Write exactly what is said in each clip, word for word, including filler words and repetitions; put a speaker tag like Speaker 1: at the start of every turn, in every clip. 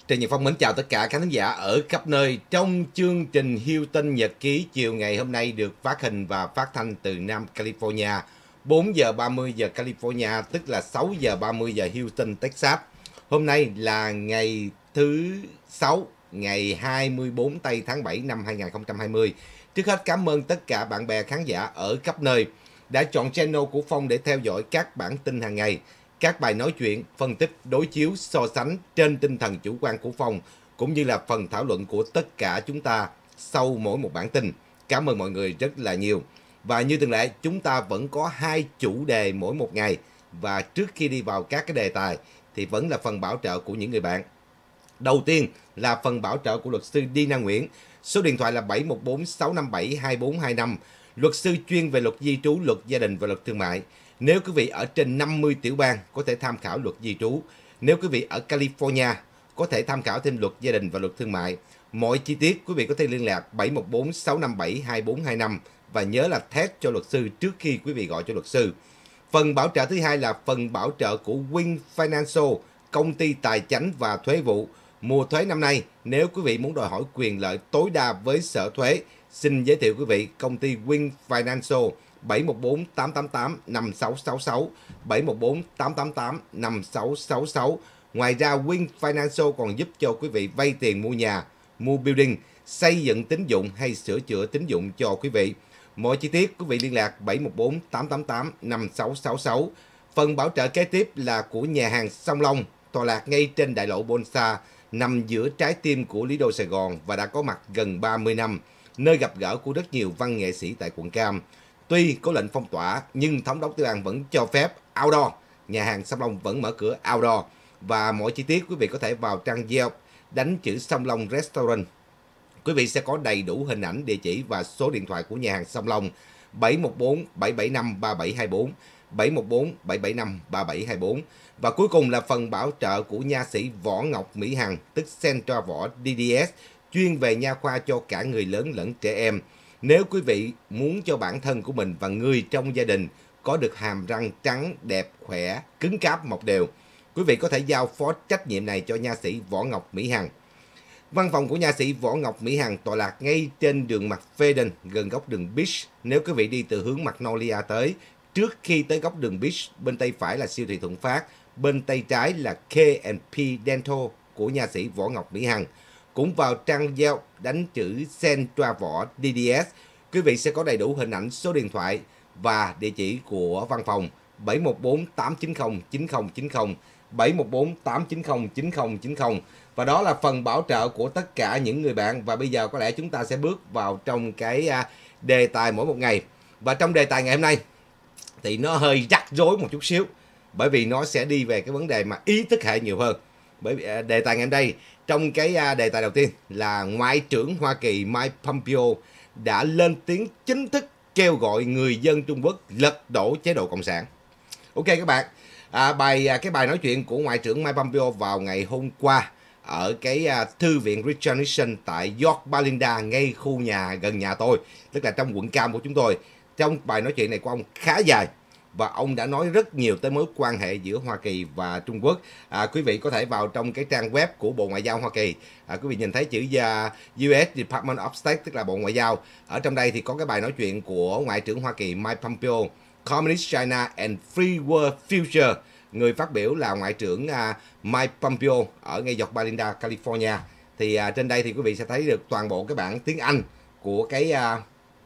Speaker 1: Trần Nhật Phong mến chào tất cả khán thính giả ở khắp nơi trong chương trình Hilton Nhật Ký chiều ngày hôm nay được phát hình và phát thanh từ Nam California, bốn giờ ba mươi giờ California, tức là sáu giờ ba mươi giờ Houston, Texas. Hôm nay là ngày thứ sáu, ngày hai mươi tư tây tháng bảy năm hai nghìn không trăm hai mươi. Trước hết cảm ơn tất cả bạn bè khán giả ở khắp nơi đã chọn channel của Phong để theo dõi các bản tin hàng ngày, các bài nói chuyện, phân tích, đối chiếu, so sánh trên tinh thần chủ quan của Phong, cũng như là phần thảo luận của tất cả chúng ta sau mỗi một bản tin. Cảm ơn mọi người rất là nhiều. Và như thường lệ, chúng ta vẫn có hai chủ đề mỗi một ngày. Và trước khi đi vào các cái đề tài thì vẫn là phần bảo trợ của những người bạn. Đầu tiên là phần bảo trợ của luật sư Dina Nguyễn. Số điện thoại là bảy một bốn sáu năm bảy hai bốn hai năm. Luật sư chuyên về luật di trú, luật gia đình và luật thương mại. Nếu quý vị ở trên năm mươi tiểu bang có thể tham khảo luật di trú. Nếu quý vị ở California có thể tham khảo thêm luật gia đình và luật thương mại. Mọi chi tiết quý vị có thể liên lạc bảy một bốn sáu năm bảy hai bốn hai năm và nhớ là test cho luật sư trước khi quý vị gọi cho luật sư. Phần bảo trợ thứ hai là phần bảo trợ của Wing Financial, công ty tài chánh và thuế vụ. Mùa thuế năm nay, nếu quý vị muốn đòi hỏi quyền lợi tối đa với sở thuế, xin giới thiệu quý vị công ty Wing Financial bảy một bốn tám tám tám năm sáu sáu sáu, bảy một bốn tám tám tám năm sáu sáu sáu. Ngoài ra, Wing Financial còn giúp cho quý vị vay tiền mua nhà, mua building, xây dựng tín dụng hay sửa chữa tín dụng cho quý vị. Mọi chi tiết quý vị liên lạc bảy một bốn tám tám tám năm sáu sáu sáu. Phần bảo trợ kế tiếp là của nhà hàng Song Long, tọa lạc ngay trên đại lộ Bonsa, nằm giữa trái tim của Lý Đô Sài Gòn và đã có mặt gần ba mươi năm, nơi gặp gỡ của rất nhiều văn nghệ sĩ tại quận Cam. Tuy có lệnh phong tỏa nhưng thống đốc Tiểu Bang vẫn cho phép outdoor, nhà hàng Song Long vẫn mở cửa outdoor. Và mọi chi tiết quý vị có thể vào trang Yelp, đánh chữ Song Long Restaurant. Quý vị sẽ có đầy đủ hình ảnh, địa chỉ và số điện thoại của nhà hàng Song Long bảy một bốn bảy bảy năm ba bảy hai bốn, bảy một bốn bảy bảy năm ba bảy hai bốn. Và cuối cùng là phần bảo trợ của nha sĩ Võ Ngọc Mỹ Hằng, tức Centra Võ đê đê ét, chuyên về nha khoa cho cả người lớn lẫn trẻ em. Nếu quý vị muốn cho bản thân của mình và người trong gia đình có được hàm răng trắng, đẹp, khỏe, cứng cáp, mọc đều, quý vị có thể giao phó trách nhiệm này cho nha sĩ Võ Ngọc Mỹ Hằng. Văn phòng của nha sĩ Võ Ngọc Mỹ Hằng tọa lạc ngay trên đường McFadden, gần góc đường Beach. Nếu quý vị đi từ hướng Magnolia tới, trước khi tới góc đường Beach, bên tay phải là siêu thị Thuận Phát, bên tay trái là K and P Dental của nha sĩ Võ Ngọc Mỹ Hằng. Cũng vào trang Yelp đánh chữ Centra Võ đê đê ét, quý vị sẽ có đầy đủ hình ảnh, số điện thoại và địa chỉ của văn phòng bảy một bốn tám chín không chín không chín không, bảy một bốn tám chín không chín không chín không. Và đó là phần bảo trợ của tất cả những người bạn. Và bây giờ có lẽ chúng ta sẽ bước vào trong cái đề tài mỗi một ngày. Và trong đề tài ngày hôm nay thì nó hơi rắc rối một chút xíu, bởi vì nó sẽ đi về cái vấn đề mà ý thức hệ nhiều hơn. Bởi vì đề tài ngày hôm nay, trong cái đề tài đầu tiên là Ngoại trưởng Hoa Kỳ Mike Pompeo đã lên tiếng chính thức kêu gọi người dân Trung Quốc lật đổ chế độ Cộng sản. Ok các bạn, à, bài cái bài nói chuyện của Ngoại trưởng Mike Pompeo vào ngày hôm qua ở cái uh, thư viện Richard Nixon tại York Belinda, ngay khu nhà gần nhà tôi, tức là trong quận Cam của chúng tôi. Trong bài nói chuyện này của ông khá dài và ông đã nói rất nhiều tới mối quan hệ giữa Hoa Kỳ và Trung Quốc. À, quý vị có thể vào trong cái trang web của Bộ Ngoại giao Hoa Kỳ, à, quý vị nhìn thấy chữ uh, u ét Department of State, tức là Bộ Ngoại giao. Ở trong đây thì có cái bài nói chuyện của Ngoại trưởng Hoa Kỳ Mike Pompeo, Communist China and Free World Future. Người phát biểu là Ngoại trưởng uh, Mike Pompeo ở ngay York Belinda, California. Thì uh, trên đây thì quý vị sẽ thấy được toàn bộ cái bản tiếng Anh của cái uh,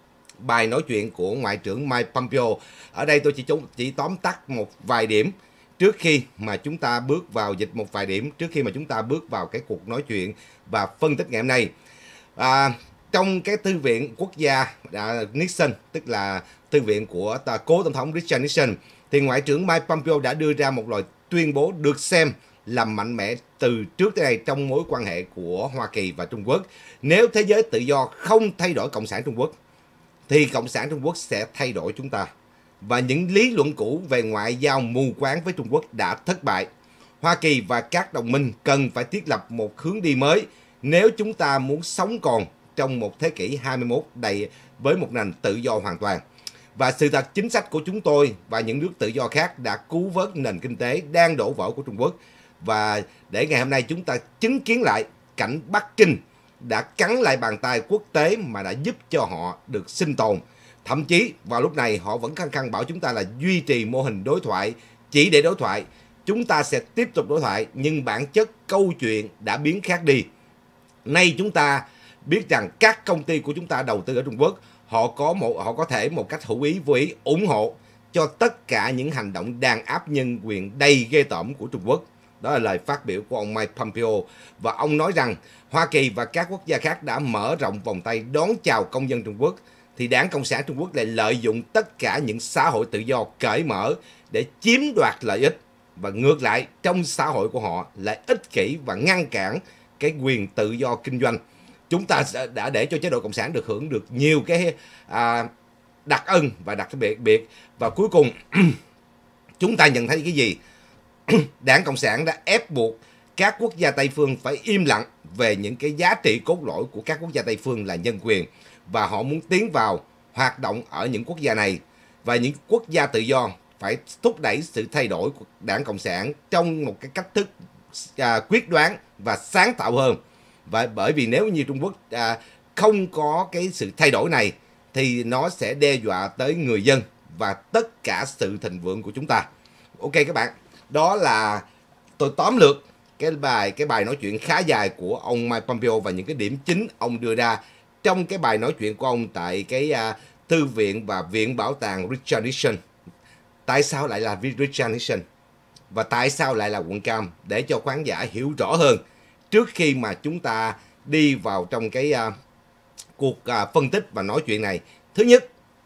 Speaker 1: bài nói chuyện của Ngoại trưởng Mike Pompeo. Ở đây tôi chỉ chỉ tóm tắt một vài điểm trước khi mà chúng ta bước vào dịch một vài điểm trước khi mà chúng ta bước vào cái cuộc nói chuyện và phân tích ngày hôm nay. À, trong cái thư viện quốc gia à, Nixon, tức là thư viện của ta, cố tổng thống Richard Nixon, thì Ngoại trưởng Mike Pompeo đã đưa ra một lời tuyên bố được xem là mạnh mẽ từ trước tới nay trong mối quan hệ của Hoa Kỳ và Trung Quốc. Nếu thế giới tự do không thay đổi Cộng sản Trung Quốc, thì Cộng sản Trung Quốc sẽ thay đổi chúng ta. Và những lý luận cũ về ngoại giao mù quáng với Trung Quốc đã thất bại. Hoa Kỳ và các đồng minh cần phải thiết lập một hướng đi mới nếu chúng ta muốn sống còn trong một thế kỷ hai mươi mốt đầy với một nền tự do hoàn toàn. Và sự thật, chính sách của chúng tôi và những nước tự do khác đã cứu vớt nền kinh tế đang đổ vỡ của Trung Quốc. Và để ngày hôm nay chúng ta chứng kiến lại cảnh Bắc Kinh đã cắn lại bàn tay quốc tế mà đã giúp cho họ được sinh tồn. Thậm chí vào lúc này họ vẫn khăng khăng bảo chúng ta là duy trì mô hình đối thoại, chỉ để đối thoại. Chúng ta sẽ tiếp tục đối thoại, nhưng bản chất câu chuyện đã biến khác đi. Nay chúng ta biết rằng các công ty của chúng ta đầu tư ở Trung Quốc, họ có một họ có thể một cách hữu ý vô ý ủng hộ cho tất cả những hành động đàn áp nhân quyền đầy ghê tởm của Trung Quốc. Đó là lời phát biểu của ông Mike Pompeo. Và ông nói rằng Hoa Kỳ và các quốc gia khác đã mở rộng vòng tay đón chào công dân Trung Quốc, thì Đảng Cộng sản Trung Quốc lại lợi dụng tất cả những xã hội tự do cởi mở để chiếm đoạt lợi ích. Và ngược lại, trong xã hội của họ lại ích kỷ và ngăn cản cái quyền tự do kinh doanh. Chúng ta đã để cho chế độ Cộng sản được hưởng được nhiều cái à, đặc ân và đặc biệt biệt. Và cuối cùng chúng ta nhận thấy cái gì? Đảng Cộng sản đã ép buộc các quốc gia Tây phương phải im lặng về những cái giá trị cốt lõi của các quốc gia Tây phương là nhân quyền. Và họ muốn tiến vào hoạt động ở những quốc gia này. Và những quốc gia tự do phải thúc đẩy sự thay đổi của Đảng Cộng sản trong một cái cách thức à, quyết đoán và sáng tạo hơn. Và bởi vì nếu như Trung Quốc à, không có cái sự thay đổi này thì nó sẽ đe dọa tới người dân và tất cả sự thịnh vượng của chúng ta. Ok các bạn, đó là tôi tóm lược cái bài cái bài nói chuyện khá dài của ông Mike Pompeo và những cái điểm chính ông đưa ra trong cái bài nói chuyện của ông tại cái uh, thư viện và viện bảo tàng Richard Nixon. Tại sao lại là Richard Nixon và tại sao lại là quận Cam, để cho khán giả hiểu rõ hơn trước khi mà chúng ta đi vào trong cái uh, cuộc uh, phân tích và nói chuyện này. Thứ nhất,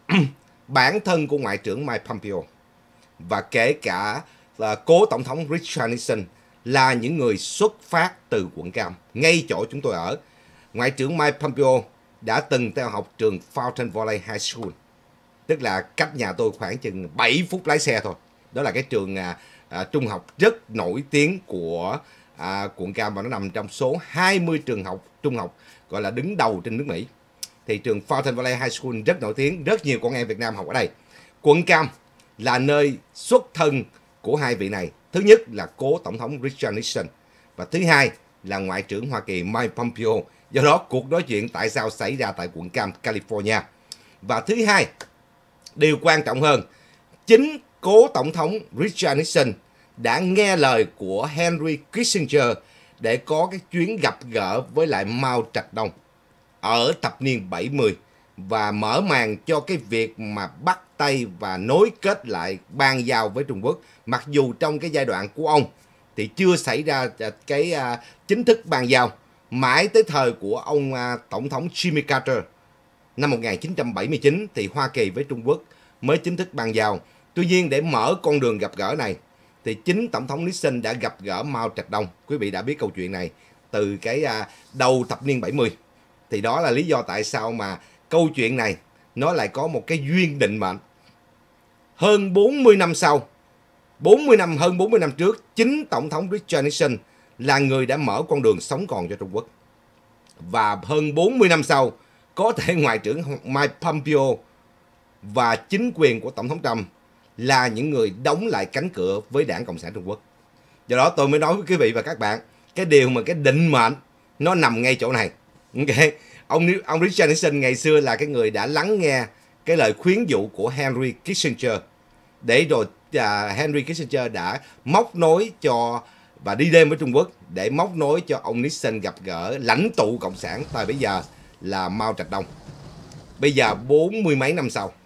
Speaker 1: bản thân của Ngoại trưởng Mike Pompeo và kể cả là cố Tổng thống Richard Nixon là những người xuất phát từ quận Cam, ngay chỗ chúng tôi ở. Ngoại trưởng Mike Pompeo đã từng theo học trường Fountain Valley High School, tức là cách nhà tôi khoảng chừng bảy phút lái xe thôi. Đó là cái trường à, à, trung học rất nổi tiếng của à, quận Cam, và nó nằm trong số hai mươi trường học trung học gọi là đứng đầu trên nước Mỹ. Thì trường Fountain Valley High School rất nổi tiếng, rất nhiều con em Việt Nam học ở đây. Quận Cam là nơi xuất thân của hai vị này. Thứ nhất là cố Tổng thống Richard Nixon và thứ hai là Ngoại trưởng Hoa Kỳ Mike Pompeo. Do đó cuộc nói chuyện tại sao xảy ra tại quận Cam, California. Và thứ hai, điều quan trọng hơn, chính cố Tổng thống Richard Nixon đã nghe lời của Henry Kissinger để có cái chuyến gặp gỡ với lại Mao Trạch Đông ở thập niên bảy mươi và mở màn cho cái việc mà bắt tay và nối kết lại ban giao với Trung Quốc. Mặc dù trong cái giai đoạn của ông thì chưa xảy ra cái uh, chính thức ban giao, mãi tới thời của ông uh, Tổng thống Jimmy Carter năm một nghìn chín trăm bảy mươi chín thì Hoa Kỳ với Trung Quốc mới chính thức ban giao. Tuy nhiên để mở con đường gặp gỡ này thì chính Tổng thống Nixon đã gặp gỡ Mao Trạch Đông. Quý vị đã biết câu chuyện này từ cái uh, đầu thập niên bảy mươi. Thì đó là lý do tại sao mà câu chuyện này nó lại có một cái duyên định mệnh. Hơn bốn mươi năm sau, bốn mươi năm hơn bốn mươi năm trước, chính Tổng thống Richard Nixon là người đã mở con đường sống còn cho Trung Quốc. Và hơn bốn mươi năm sau, có thể Ngoại trưởng Mike Pompeo và chính quyền của Tổng thống Trump là những người đóng lại cánh cửa với Đảng Cộng sản Trung Quốc. Do đó tôi mới nói với quý vị và các bạn, cái điều mà cái định mệnh nó nằm ngay chỗ này. Okay. Ông, ông Richard Nixon ngày xưa là cái người đã lắng nghe cái lời khuyến dụ của Henry Kissinger, để rồi uh, Henry Kissinger đã móc nối cho và đi đêm với Trung Quốc để móc nối cho ông Nixon gặp gỡ lãnh tụ Cộng sản thời bấy giờ là Mao Trạch Đông. Bây giờ bốn mươi mấy năm sau,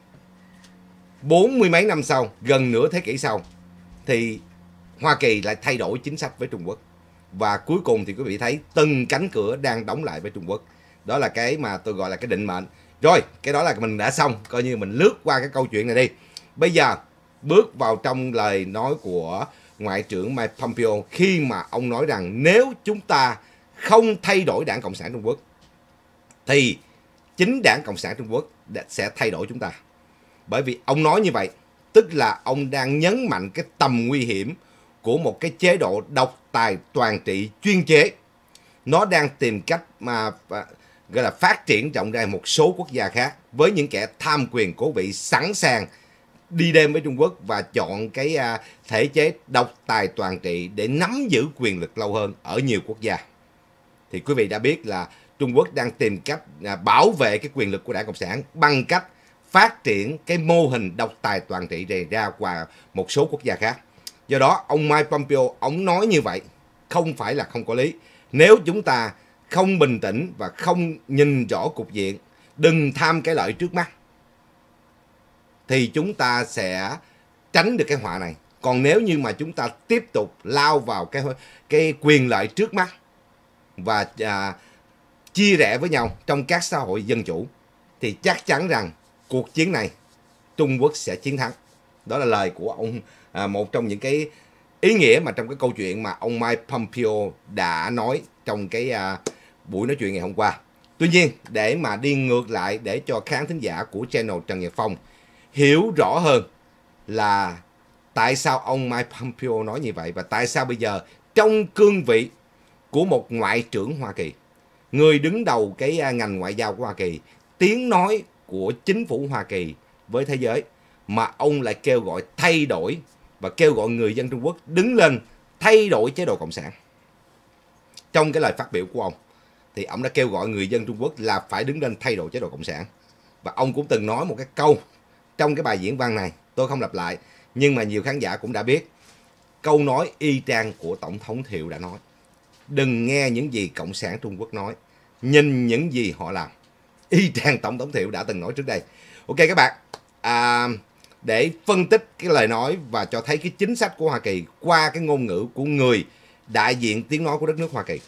Speaker 1: bốn mươi mấy năm sau, gần nửa thế kỷ sau, thì Hoa Kỳ lại thay đổi chính sách với Trung Quốc. Và cuối cùng thì quý vị thấy từng cánh cửa đang đóng lại với Trung Quốc. Đó là cái mà tôi gọi là cái định mệnh. Rồi, cái đó là mình đã xong, coi như mình lướt qua cái câu chuyện này đi. Bây giờ bước vào trong lời nói của Ngoại trưởng Mike Pompeo khi mà ông nói rằng nếu chúng ta không thay đổi Đảng Cộng sản Trung Quốc thì chính Đảng Cộng sản Trung Quốc sẽ thay đổi chúng ta. Bởi vì ông nói như vậy, tức là ông đang nhấn mạnh cái tầm nguy hiểm của một cái chế độ độc tài toàn trị chuyên chế. Nó đang tìm cách mà gọi là phát triển rộng ra một số quốc gia khác với những kẻ tham quyền cố vị sẵn sàng đi đêm với Trung Quốc và chọn cái à, thể chế độc tài toàn trị để nắm giữ quyền lực lâu hơn ở nhiều quốc gia. Thì quý vị đã biết là Trung Quốc đang tìm cách à, bảo vệ cái quyền lực của Đảng Cộng sản bằng cách phát triển cái mô hình độc tài toàn trị này ra qua một số quốc gia khác. Do đó, ông Mike Pompeo, ông nói như vậy không phải là không có lý. Nếu chúng ta không bình tĩnh và không nhìn rõ cục diện, đừng tham cái lợi trước mắt, thì chúng ta sẽ tránh được cái họa này. Còn nếu như mà chúng ta tiếp tục lao vào cái cái quyền lợi trước mắt và à, chia rẽ với nhau trong các xã hội dân chủ, thì chắc chắn rằng cuộc chiến này Trung Quốc sẽ chiến thắng. Đó là lời của ông, à, một trong những cái ý nghĩa mà trong cái câu chuyện mà ông Mike Pompeo đã nói trong cái à, buổi nói chuyện ngày hôm qua. Tuy nhiên, để mà đi ngược lại để cho khán thính giả của channel Trần Nhật Phong hiểu rõ hơn là tại sao ông Mike Pompeo nói như vậy, và tại sao bây giờ trong cương vị của một ngoại trưởng Hoa Kỳ, người đứng đầu cái ngành ngoại giao của Hoa Kỳ, tiếng nói của chính phủ Hoa Kỳ với thế giới, mà ông lại kêu gọi thay đổi và kêu gọi người dân Trung Quốc đứng lên thay đổi chế độ Cộng sản. Trong cái lời phát biểu của ông thì ông đã kêu gọi người dân Trung Quốc là phải đứng lên thay đổi chế độ Cộng sản. Và ông cũng từng nói một cái câu trong cái bài diễn văn này, tôi không lặp lại, nhưng mà nhiều khán giả cũng đã biết. Câu nói y chang của Tổng thống Thiệu đã nói: đừng nghe những gì Cộng sản Trung Quốc nói, nhìn những gì họ làm. Y chang Tổng thống Thiệu đã từng nói trước đây. Ok các bạn, à, để phân tích cái lời nói và cho thấy cái chính sách của Hoa Kỳ qua cái ngôn ngữ của người đại diện tiếng nói của đất nước Hoa Kỳ,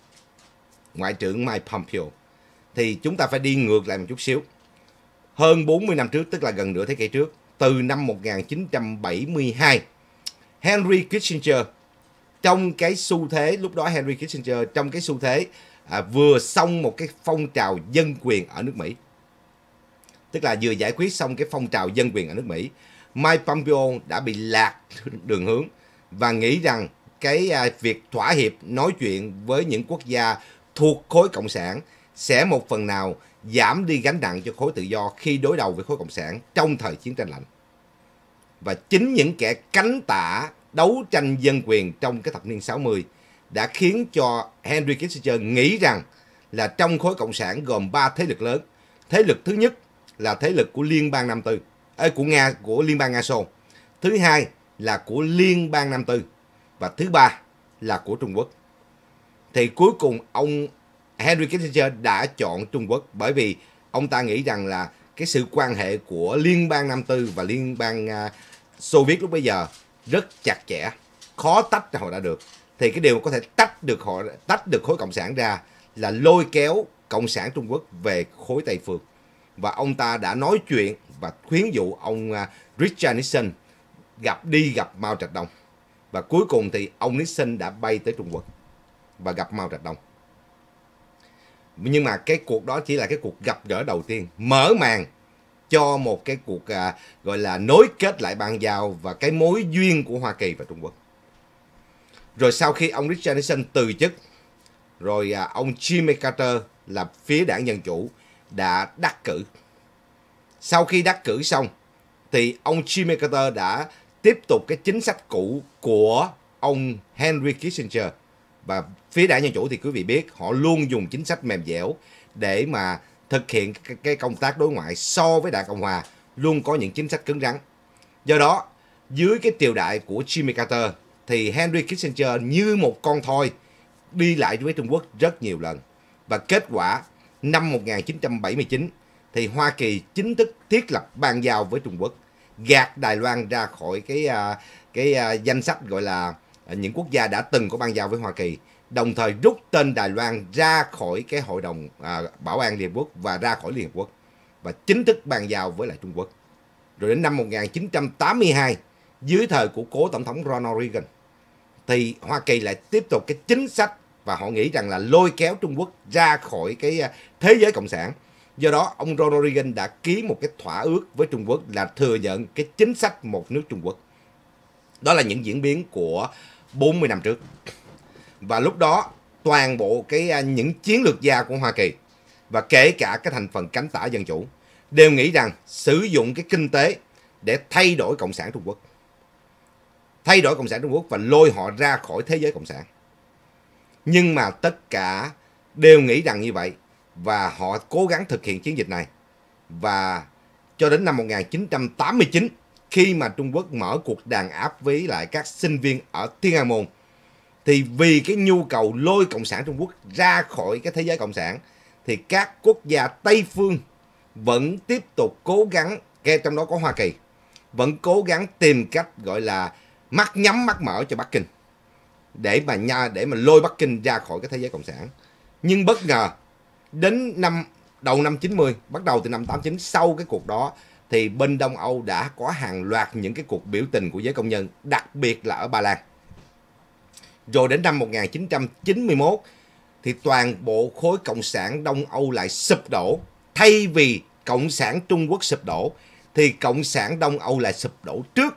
Speaker 1: Ngoại trưởng Mike Pompeo, thì chúng ta phải đi ngược lại một chút xíu. Hơn bốn mươi năm trước, tức là gần nửa thế kỷ trước, từ năm một nghìn chín trăm bảy mươi hai, Henry Kissinger, trong cái xu thế, lúc đó Henry Kissinger trong cái xu thế à, vừa xong một cái phong trào dân quyền ở nước Mỹ, tức là vừa giải quyết xong cái phong trào dân quyền ở nước Mỹ, Mike Pompeo đã bị lạc đường hướng và nghĩ rằng cái à, việc thỏa hiệp nói chuyện với những quốc gia thuộc khối Cộng sản sẽ một phần nào giảm đi gánh nặng cho khối tự do khi đối đầu với khối Cộng sản trong thời chiến tranh lạnh. Và chính những kẻ cánh tả đấu tranh dân quyền trong cái thập niên sáu mươi đã khiến cho Henry Kissinger nghĩ rằng là trong khối Cộng sản gồm ba thế lực lớn. Thế lực thứ nhất là thế lực của Liên bang Nam Tư, ấy, của Nga, của Liên bang Nga Xô. Thứ hai là của Liên bang Nam Tư. Và thứ ba là của Trung Quốc. Thì cuối cùng ông Henry Kissinger đã chọn Trung Quốc, bởi vì ông ta nghĩ rằng là cái sự quan hệ của Liên bang Nam Tư và Liên bang uh, Xô Viết lúc bấy giờ rất chặt chẽ, khó tách ra họ đã được. Thì cái điều mà có thể tách được họ tách được khối Cộng sản ra là lôi kéo Cộng sản Trung Quốc về khối Tây phương. Và ông ta đã nói chuyện và khuyến dụ ông uh, Richard Nixon gặp đi gặp Mao Trạch Đông. Và cuối cùng thì ông Nixon đã bay tới Trung Quốc và gặp Mao Trạch Đông. Nhưng mà cái cuộc đó chỉ là cái cuộc gặp gỡ đầu tiên, mở màn cho một cái cuộc à, gọi là nối kết lại bang giao và cái mối duyên của Hoa Kỳ và Trung Quốc. Rồi sau khi ông Richard Nixon từ chức, rồi à, ông Jimmy Carter là phía đảng Dân Chủ đã đắc cử. Sau khi đắc cử xong thì ông Jimmy Carter đã tiếp tục cái chính sách cũ của ông Henry Kissinger. Và phía đảng Dân Chủ thì quý vị biết họ luôn dùng chính sách mềm dẻo để mà thực hiện cái công tác đối ngoại, so với đảng Cộng Hòa luôn có những chính sách cứng rắn. Do đó, dưới cái triều đại của Jimmy Carter thì Henry Kissinger như một con thoi đi lại với Trung Quốc rất nhiều lần. Và kết quả năm một nghìn chín trăm bảy mươi chín thì Hoa Kỳ chính thức thiết lập bang giao với Trung Quốc, gạt Đài Loan ra khỏi cái cái, cái danh sách gọi là những quốc gia đã từng có bang giao với Hoa Kỳ, đồng thời rút tên Đài Loan ra khỏi cái Hội đồng à, Bảo an Liên Hợp Quốc và ra khỏi Liên Hợp Quốc, và chính thức bang giao với lại Trung Quốc. Rồi đến năm một nghìn chín trăm tám mươi hai, dưới thời của cố Tổng thống Ronald Reagan, thì Hoa Kỳ lại tiếp tục cái chính sách và họ nghĩ rằng là lôi kéo Trung Quốc ra khỏi cái thế giới cộng sản. Do đó, ông Ronald Reagan đã ký một cái thỏa ước với Trung Quốc là thừa nhận cái chính sách một nước Trung Quốc. Đó là những diễn biến của bốn mươi năm trước. Và lúc đó, toàn bộ cái những chiến lược gia của Hoa Kỳ và kể cả cái thành phần cánh tả dân chủ đều nghĩ rằng sử dụng cái kinh tế để thay đổi Cộng sản Trung Quốc. Thay đổi Cộng sản Trung Quốc và lôi họ ra khỏi thế giới Cộng sản. Nhưng mà tất cả đều nghĩ rằng như vậy và họ cố gắng thực hiện chiến dịch này. Và cho đến năm một nghìn chín trăm tám mươi chín, khi mà Trung Quốc mở cuộc đàn áp với lại các sinh viên ở Thiên An Môn, thì vì cái nhu cầu lôi Cộng sản Trung Quốc ra khỏi cái thế giới Cộng sản, thì các quốc gia Tây phương vẫn tiếp tục cố gắng, ngay trong đó có Hoa Kỳ, vẫn cố gắng tìm cách gọi là mắt nhắm mắt mở cho Bắc Kinh, để mà nha để mà lôi Bắc Kinh ra khỏi cái thế giới Cộng sản. Nhưng bất ngờ đến năm đầu năm chín mươi, bắt đầu từ năm tám mươi chín, sau cái cuộc đó thì bên Đông Âu đã có hàng loạt những cái cuộc biểu tình của giới công nhân, đặc biệt là ở Ba Lan. Rồi đến năm một nghìn chín trăm chín mươi mốt thì toàn bộ khối cộng sản Đông Âu lại sụp đổ. Thay vì cộng sản Trung Quốc sụp đổ thì cộng sản Đông Âu lại sụp đổ trước.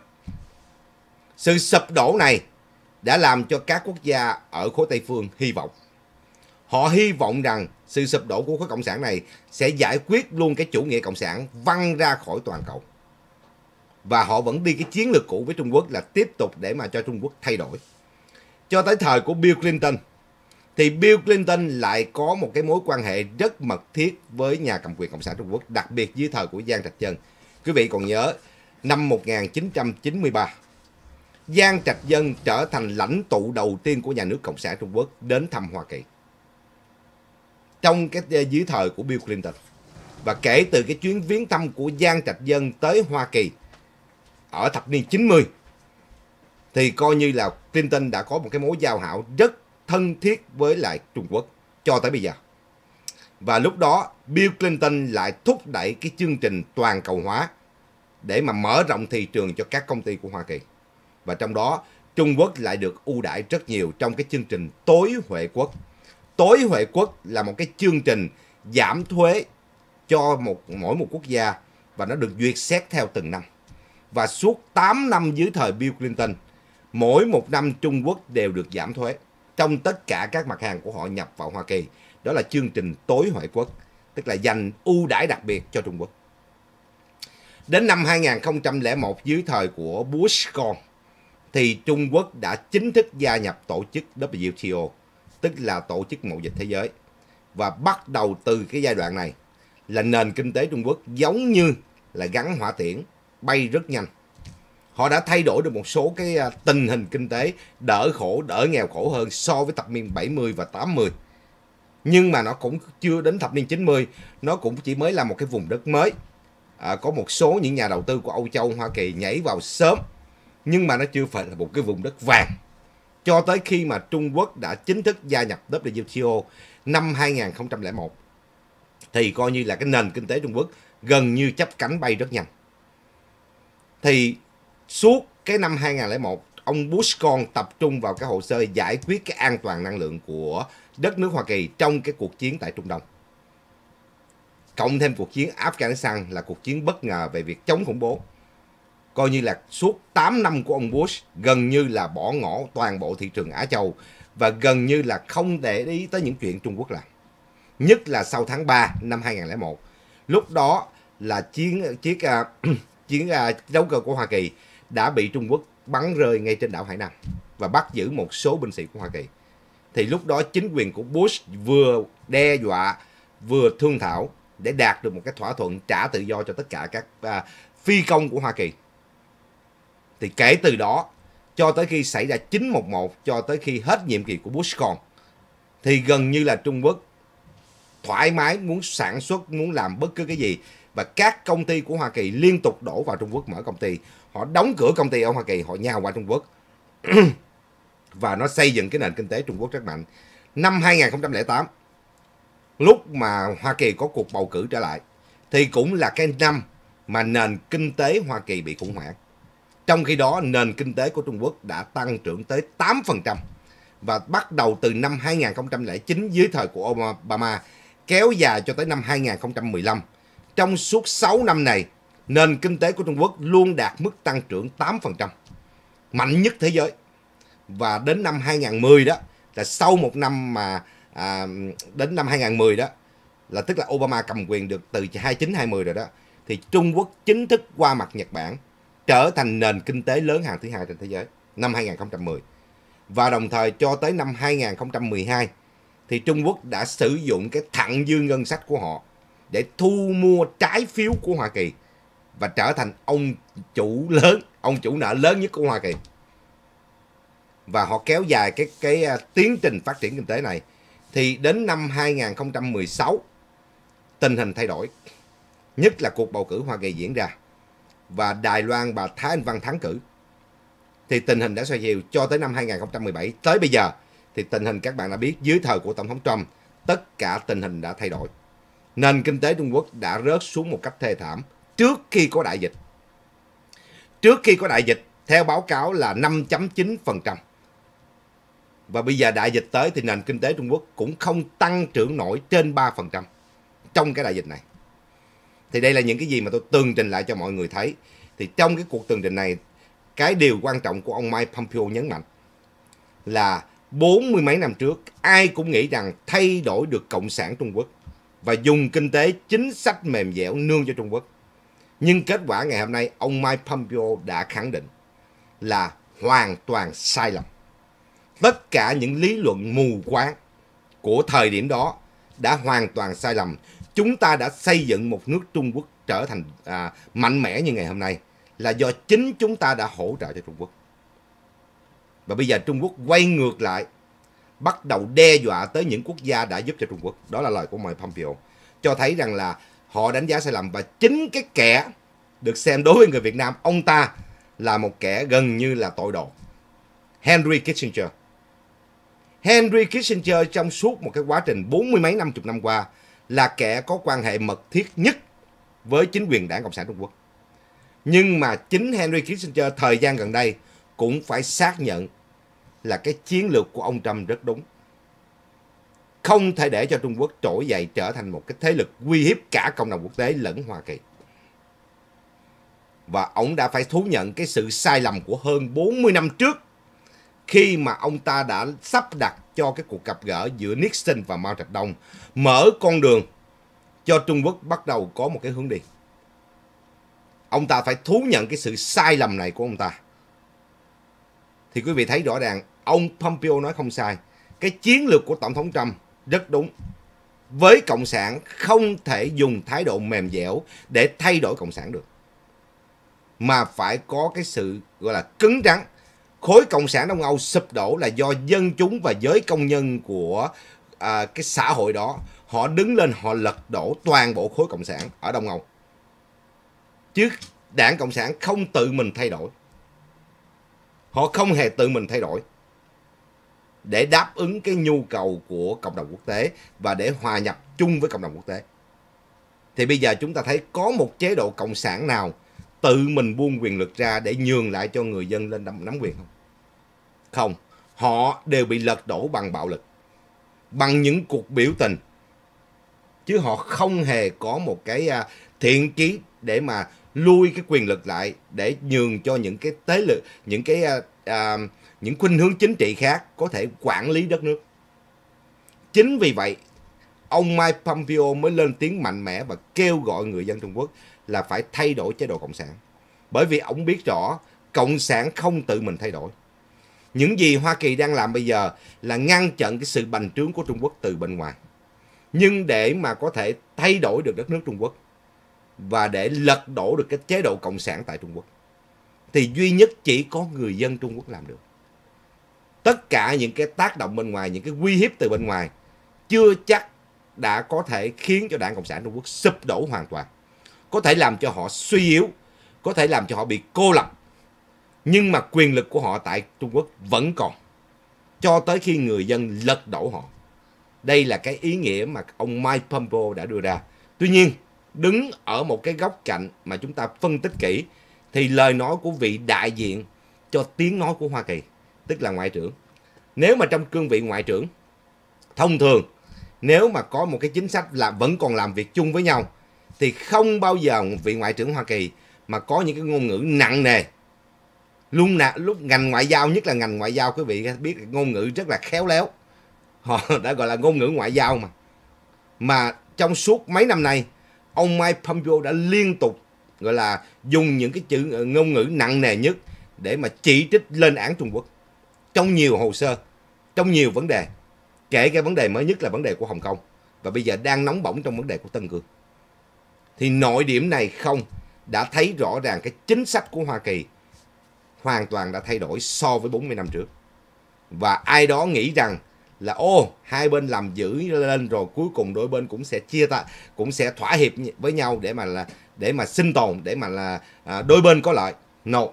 Speaker 1: Sự sụp đổ này đã làm cho các quốc gia ở khối Tây phương hy vọng. Họ hy vọng rằng sự sụp đổ của khối cộng sản này sẽ giải quyết luôn cái chủ nghĩa cộng sản, văng ra khỏi toàn cầu. Và họ vẫn đi cái chiến lược cũ với Trung Quốc là tiếp tục để mà cho Trung Quốc thay đổi. Cho tới thời của Bill Clinton thì Bill Clinton lại có một cái mối quan hệ rất mật thiết với nhà cầm quyền Cộng sản Trung Quốc, đặc biệt dưới thời của Giang Trạch Dân. Quý vị còn nhớ năm một nghìn chín trăm chín mươi ba, Giang Trạch Dân trở thành lãnh tụ đầu tiên của nhà nước Cộng sản Trung Quốc đến thăm Hoa Kỳ trong cái dưới thời của Bill Clinton. Và kể từ cái chuyến viếng thăm của Giang Trạch Dân tới Hoa Kỳ ở thập niên chín mươi thì coi như là Clinton đã có một cái mối giao hảo rất thân thiết với lại Trung Quốc cho tới bây giờ. Và lúc đó Bill Clinton lại thúc đẩy cái chương trình toàn cầu hóa để mà mở rộng thị trường cho các công ty của Hoa Kỳ. Và trong đó Trung Quốc lại được ưu đãi rất nhiều trong cái chương trình tối huệ quốc. Tối huệ quốc là một cái chương trình giảm thuế cho một mỗi một quốc gia và nó được duyệt xét theo từng năm. Và suốt tám năm dưới thời Bill Clinton, mỗi một năm Trung Quốc đều được giảm thuế trong tất cả các mặt hàng của họ nhập vào Hoa Kỳ. Đó là chương trình tối huệ quốc, tức là dành ưu đãi đặc biệt cho Trung Quốc. Đến năm hai nghìn không trăm lẻ một, dưới thời của Bush con, thì Trung Quốc đã chính thức gia nhập tổ chức W T O, tức là Tổ chức Mậu dịch Thế giới. Và bắt đầu từ cái giai đoạn này là nền kinh tế Trung Quốc giống như là gắn hỏa tiễn, bay rất nhanh. Họ đã thay đổi được một số cái tình hình kinh tế đỡ khổ, đỡ nghèo khổ hơn so với thập niên bảy mươi và tám mươi. Nhưng mà nó cũng chưa đến thập niên chín mươi, nó cũng chỉ mới là một cái vùng đất mới. À, có một số những nhà đầu tư của Âu Châu, Hoa Kỳ nhảy vào sớm, nhưng mà nó chưa phải là một cái vùng đất vàng. Cho tới khi mà Trung Quốc đã chính thức gia nhập W T O năm hai nghìn không trăm lẻ một, thì coi như là cái nền kinh tế Trung Quốc gần như chắp cánh bay rất nhanh. Thì suốt cái năm hai nghìn không trăm lẻ một, ông Bush con tập trung vào cái hồ sơ giải quyết cái an toàn năng lượng của đất nước Hoa Kỳ trong cái cuộc chiến tại Trung Đông. Cộng thêm cuộc chiến Afghanistan là cuộc chiến bất ngờ về việc chống khủng bố. Coi như là suốt tám năm của ông Bush gần như là bỏ ngỏ toàn bộ thị trường Á Châu và gần như là không để ý tới những chuyện Trung Quốc làm. Nhất là sau tháng ba năm hai nghìn không trăm lẻ một. Lúc đó là chiến chiếc uh, chiến uh, đấu cơ của Hoa Kỳ đã bị Trung Quốc bắn rơi ngay trên đảo Hải Nam và bắt giữ một số binh sĩ của Hoa Kỳ. Thì lúc đó chính quyền của Bush vừa đe dọa vừa thương thảo để đạt được một cái thỏa thuận trả tự do cho tất cả các uh, phi công của Hoa Kỳ. Thì kể từ đó cho tới khi xảy ra chín một một, cho tới khi hết nhiệm kỳ của Bush con, thì gần như là Trung Quốc thoải mái muốn sản xuất, muốn làm bất cứ cái gì. Và các công ty của Hoa Kỳ liên tục đổ vào Trung Quốc mở công ty. Họ đóng cửa công ty ở Hoa Kỳ, họ nhào qua Trung Quốc. Và nó xây dựng cái nền kinh tế Trung Quốc rất mạnh. Năm hai nghìn không trăm lẻ tám, lúc mà Hoa Kỳ có cuộc bầu cử trở lại, thì cũng là cái năm mà nền kinh tế Hoa Kỳ bị khủng hoảng. Trong khi đó, nền kinh tế của Trung Quốc đã tăng trưởng tới tám phần trăm. Và bắt đầu từ năm hai nghìn không trăm lẻ chín dưới thời của Obama, kéo dài cho tới năm hai nghìn không trăm mười lăm. Trong suốt sáu năm này, nền kinh tế của Trung Quốc luôn đạt mức tăng trưởng tám phần trăm, mạnh nhất thế giới. Và đến năm hai nghìn không trăm mười đó, là sau một năm mà à, đến năm hai nghìn không trăm mười đó, là tức là Obama cầm quyền được từ hai mươi chín hai mươi rồi đó, thì Trung Quốc chính thức qua mặt Nhật Bản trở thành nền kinh tế lớn hàng thứ hai trên thế giới năm hai nghìn không trăm mười. Và đồng thời cho tới năm hai nghìn không trăm mười hai thì Trung Quốc đã sử dụng cái thặng dư ngân sách của họ để thu mua trái phiếu của Hoa Kỳ và trở thành ông chủ lớn, ông chủ nợ lớn nhất của Hoa Kỳ. Và họ kéo dài cái cái tiến trình phát triển kinh tế này. Thì đến năm hai nghìn không trăm mười sáu tình hình thay đổi, nhất là cuộc bầu cử Hoa Kỳ diễn ra và Đài Loan bà Thái Anh Văn thắng cử, thì tình hình đã xoay chiều. Cho tới năm hai nghìn không trăm mười bảy tới bây giờ thì tình hình các bạn đã biết, dưới thời của Tổng thống Trump, tất cả tình hình đã thay đổi. Nền kinh tế Trung Quốc đã rớt xuống một cách thê thảm trước khi có đại dịch. Trước khi có đại dịch, theo báo cáo là năm phẩy chín phần trăm. Và bây giờ đại dịch tới thì nền kinh tế Trung Quốc cũng không tăng trưởng nổi trên ba phần trăm trong cái đại dịch này. Thì đây là những cái gì mà tôi tường trình lại cho mọi người thấy. Thì trong cái cuộc tường trình này, cái điều quan trọng của ông Mike Pompeo nhấn mạnh là bốn mươi mấy năm trước, ai cũng nghĩ rằng thay đổi được Cộng sản Trung Quốc và dùng kinh tế chính sách mềm dẻo nương cho Trung Quốc. Nhưng kết quả ngày hôm nay, ông Mike Pompeo đã khẳng định là hoàn toàn sai lầm. Tất cả những lý luận mù quáng của thời điểm đó đã hoàn toàn sai lầm. Chúng ta đã xây dựng một nước Trung Quốc trở thành à, mạnh mẽ như ngày hôm nay là do chính chúng ta đã hỗ trợ cho Trung Quốc. Và bây giờ Trung Quốc quay ngược lại, bắt đầu đe dọa tới những quốc gia đã giúp cho Trung Quốc. Đó là lời của Mike Pompeo, cho thấy rằng là họ đánh giá sai lầm. Và chính cái kẻ được xem đối với người Việt Nam, ông ta là một kẻ gần như là tội đồ, Henry Kissinger. Henry Kissinger trong suốt một cái quá trình bốn mươi mấy năm chục năm qua là kẻ có quan hệ mật thiết nhất với chính quyền Đảng Cộng sản Trung Quốc. Nhưng mà chính Henry Kissinger thời gian gần đây cũng phải xác nhận là cái chiến lược của ông Trump rất đúng. Không thể để cho Trung Quốc trỗi dậy trở thành một cái thế lực uy hiếp cả cộng đồng quốc tế lẫn Hoa Kỳ. Và ông đã phải thú nhận cái sự sai lầm của hơn bốn mươi năm trước, khi mà ông ta đã sắp đặt cho cái cuộc gặp gỡ giữa Nixon và Mao Trạch Đông, mở con đường cho Trung Quốc bắt đầu có một cái hướng đi. Ông ta phải thú nhận cái sự sai lầm này của ông ta. Thì quý vị thấy rõ ràng, ông Pompeo nói không sai. Cái chiến lược của Tổng thống Trump rất đúng. Với Cộng sản không thể dùng thái độ mềm dẻo để thay đổi Cộng sản được, mà phải có cái sự gọi là cứng rắn. Khối Cộng sản Đông Âu sụp đổ là do dân chúng và giới công nhân của à, cái xã hội đó, họ đứng lên, họ lật đổ toàn bộ khối Cộng sản ở Đông Âu. Chứ Đảng Cộng sản không tự mình thay đổi. Họ không hề tự mình thay đổi để đáp ứng cái nhu cầu của cộng đồng quốc tế và để hòa nhập chung với cộng đồng quốc tế. Thì bây giờ chúng ta thấy có một chế độ cộng sản nào tự mình buông quyền lực ra để nhường lại cho người dân lên nắm quyền không? Không. Họ đều bị lật đổ bằng bạo lực, bằng những cuộc biểu tình. Chứ họ không hề có một cái thiện chí để mà lui cái quyền lực lại để nhường cho những cái thế lực, những cái à, những khuynh hướng chính trị khác có thể quản lý đất nước. Chính vì vậy, ông Mike Pompeo mới lên tiếng mạnh mẽ và kêu gọi người dân Trung Quốc là phải thay đổi chế độ cộng sản. Bởi vì ông biết rõ cộng sản không tự mình thay đổi. Những gì Hoa Kỳ đang làm bây giờ là ngăn chặn cái sự bành trướng của Trung Quốc từ bên ngoài. Nhưng để mà có thể thay đổi được đất nước Trung Quốc và để lật đổ được cái chế độ cộng sản tại Trung Quốc thì duy nhất chỉ có người dân Trung Quốc làm được. Tất cả những cái tác động bên ngoài, những cái uy hiếp từ bên ngoài chưa chắc đã có thể khiến cho Đảng Cộng sản Trung Quốc sụp đổ hoàn toàn. Có thể làm cho họ suy yếu, có thể làm cho họ bị cô lập. Nhưng mà quyền lực của họ tại Trung Quốc vẫn còn, cho tới khi người dân lật đổ họ. Đây là cái ý nghĩa mà ông Mike Pompeo đã đưa ra. Tuy nhiên, đứng ở một cái góc cạnh mà chúng ta phân tích kỹ, thì lời nói của vị đại diện cho tiếng nói của Hoa Kỳ, tức là Ngoại trưởng. Nếu mà trong cương vị Ngoại trưởng, thông thường, nếu mà có một cái chính sách là vẫn còn làm việc chung với nhau, thì không bao giờ vị Ngoại trưởng Hoa Kỳ mà có những cái ngôn ngữ nặng nề. Lúc, nào, lúc ngành ngoại giao, nhất là ngành ngoại giao, quý vị biết ngôn ngữ rất là khéo léo. Họ đã gọi là ngôn ngữ ngoại giao mà. Mà trong suốt mấy năm nay, ông Mike Pompeo đã liên tục gọi là dùng những cái chữ ngôn ngữ nặng nề nhất để mà chỉ trích lên án Trung Quốc trong nhiều hồ sơ, trong nhiều vấn đề, kể cả vấn đề mới nhất là vấn đề của Hồng Kông, và bây giờ đang nóng bỏng trong vấn đề của Tân Cương. Thì nội điểm này không đã thấy rõ ràng cái chính sách của Hoa Kỳ hoàn toàn đã thay đổi so với bốn mươi năm trước. Và ai đó nghĩ rằng là ô hai bên làm dữ lên rồi cuối cùng đôi bên cũng sẽ chia ta cũng sẽ thỏa hiệp với nhau để mà là để mà sinh tồn, để mà là à, đôi bên có lợi. No.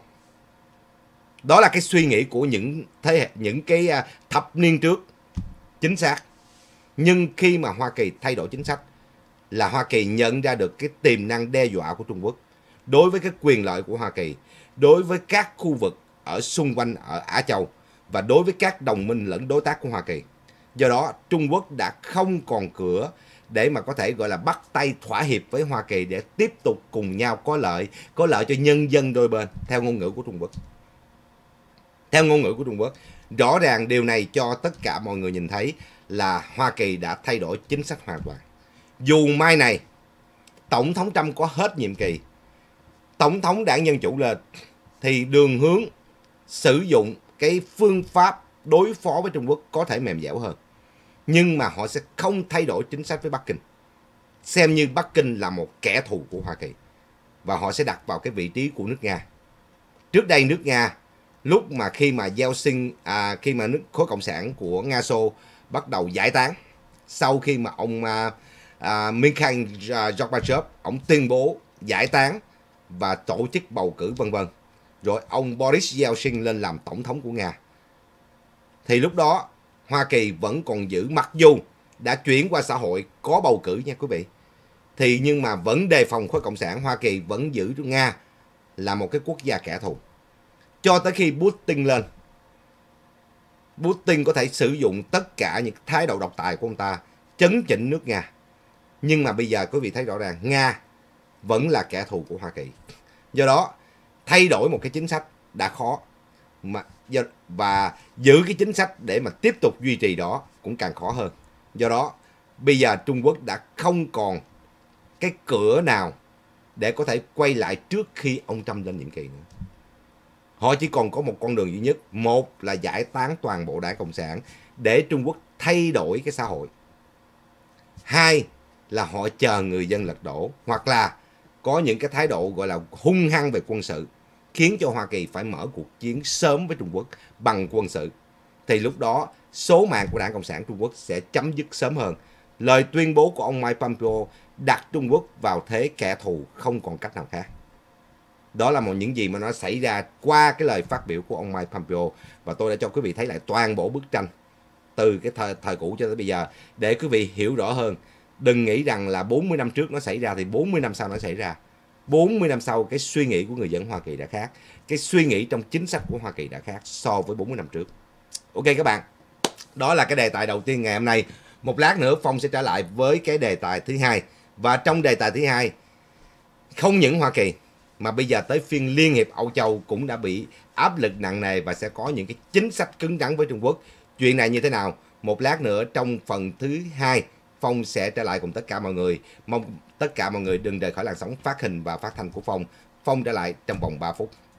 Speaker 1: Đó là cái suy nghĩ của những thế hệ, những cái à, thập niên trước, chính xác. Nhưng khi mà Hoa Kỳ thay đổi chính sách là Hoa Kỳ nhận ra được cái tiềm năng đe dọa của Trung Quốc đối với cái quyền lợi của Hoa Kỳ, đối với các khu vực ở xung quanh ở Á Châu và đối với các đồng minh lẫn đối tác của Hoa Kỳ. Do đó Trung Quốc đã không còn cửa để mà có thể gọi là bắt tay thỏa hiệp với Hoa Kỳ để tiếp tục cùng nhau có lợi, có lợi cho nhân dân đôi bên, theo ngôn ngữ của Trung Quốc. Theo ngôn ngữ của Trung Quốc, rõ ràng điều này cho tất cả mọi người nhìn thấy là Hoa Kỳ đã thay đổi chính sách hoàn toàn. Dù mai này Tổng thống Trump có hết nhiệm kỳ, Tổng thống Đảng Dân Chủ lên, thì đường hướng sử dụng cái phương pháp đối phó với Trung Quốc có thể mềm dẻo hơn. Nhưng mà họ sẽ không thay đổi chính sách với Bắc Kinh, xem như Bắc Kinh là một kẻ thù của Hoa Kỳ, và họ sẽ đặt vào cái vị trí của nước Nga. Trước đây nước Nga, lúc mà khi mà Yeltsin, à, khi mà nước khối cộng sản của Nga Xô bắt đầu giải tán, sau khi mà ông à, à, Mikhail Gorbachev ông tuyên bố giải tán và tổ chức bầu cử vân vân, rồi ông Boris Yeltsin lên làm tổng thống của Nga, thì lúc đó Hoa Kỳ vẫn còn giữ, mặc dù đã chuyển qua xã hội có bầu cử nha quý vị, thì nhưng mà vẫn đề phòng khối cộng sản. Hoa Kỳ vẫn giữ Nga là một cái quốc gia kẻ thù cho tới khi Putin lên. Putin có thể sử dụng tất cả những thái độ độc tài của ông ta chấn chỉnh nước Nga, nhưng mà bây giờ quý vị thấy rõ ràng Nga vẫn là kẻ thù của Hoa Kỳ. Do đó thay đổi một cái chính sách đã khó, mà và giữ cái chính sách để mà tiếp tục duy trì đó cũng càng khó hơn. Do đó bây giờ Trung Quốc đã không còn cái cửa nào để có thể quay lại trước khi ông Trump lên nhiệm kỳ nữa. Họ chỉ còn có một con đường duy nhất, một là giải tán toàn bộ Đảng Cộng sản để Trung Quốc thay đổi cái xã hội, hai là họ chờ người dân lật đổ, hoặc là có những cái thái độ gọi là hung hăng về quân sự, khiến cho Hoa Kỳ phải mở cuộc chiến sớm với Trung Quốc bằng quân sự. Thì lúc đó số mạng của Đảng Cộng sản Trung Quốc sẽ chấm dứt sớm hơn. Lời tuyên bố của ông Mike Pompeo đặt Trung Quốc vào thế kẻ thù không còn cách nào khác. Đó là một những gì mà nó xảy ra qua cái lời phát biểu của ông Mike Pompeo. Và tôi đã cho quý vị thấy lại toàn bộ bức tranh từ cái thời, thời cũ cho tới bây giờ để quý vị hiểu rõ hơn. Đừng nghĩ rằng là bốn mươi năm trước nó xảy ra thì bốn mươi năm sau nó xảy ra. bốn mươi năm sau cái suy nghĩ của người dân Hoa Kỳ đã khác. Cái suy nghĩ trong chính sách của Hoa Kỳ đã khác so với bốn mươi năm trước. Ok các bạn, đó là cái đề tài đầu tiên ngày hôm nay. Một lát nữa Phong sẽ trở lại với cái đề tài thứ hai. Và trong đề tài thứ hai, không những Hoa Kỳ mà bây giờ tới phiên Liên hiệp Âu Châu cũng đã bị áp lực nặng nề và sẽ có những cái chính sách cứng rắn với Trung Quốc. Chuyện này như thế nào? Một lát nữa trong phần thứ hai, Phong sẽ trở lại cùng tất cả mọi người. Mong tất cả mọi người đừng rời khỏi làn sóng phát hình và phát thanh của Phong. Phong trở lại trong vòng ba phút.